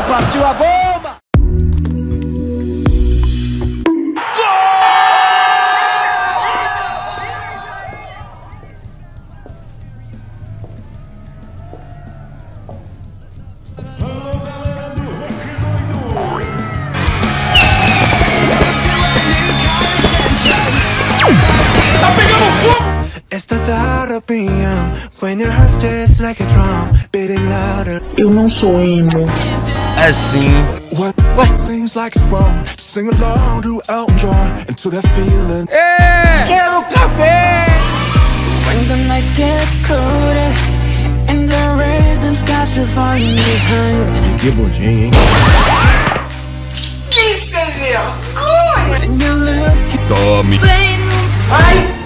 Partiu a bomba! Tá pegando fogo! Eu não sou emo. É sim. Ué? É! Quero café! Que budinho, hein? Isso é vergonha! Tome! Ai!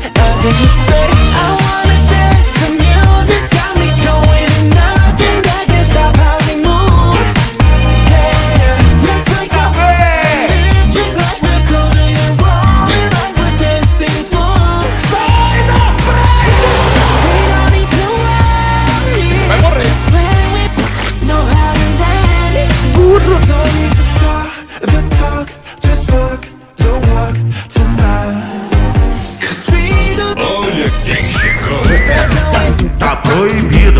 Olha quem chegou! Tá proibido!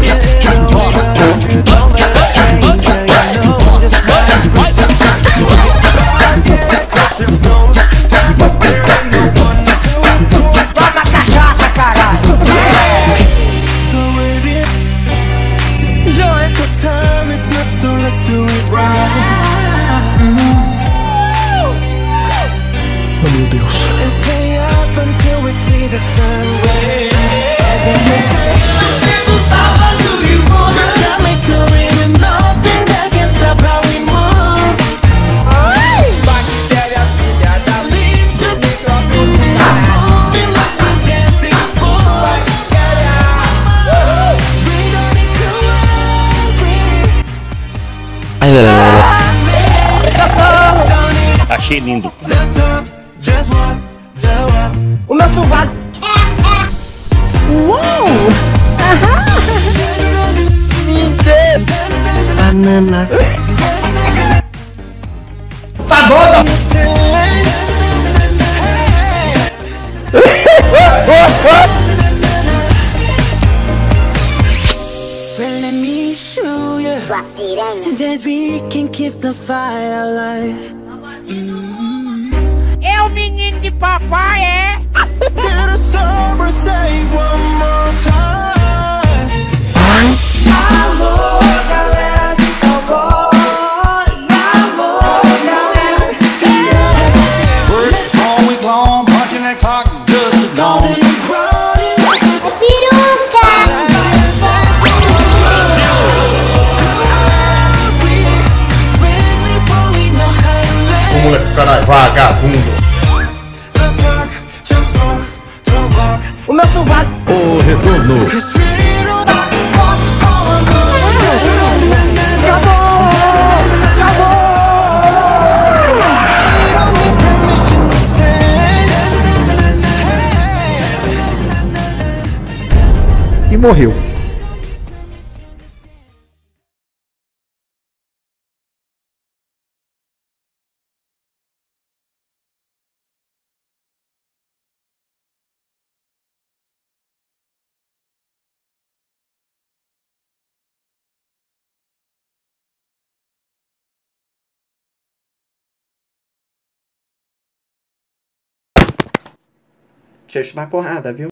Toma cachaça, caralho! Oh, meu Deus. Achei lindo. O meu sovaco! Uou! Banana. Tá doido? Sua piranha. É o menino de papai, é? Alô, galera de cowboy! Alô, galera de O moleque, caralho, vagabundo. O meu sovaco! O retorno. E morreu. Deixa eu te dar porrada, viu?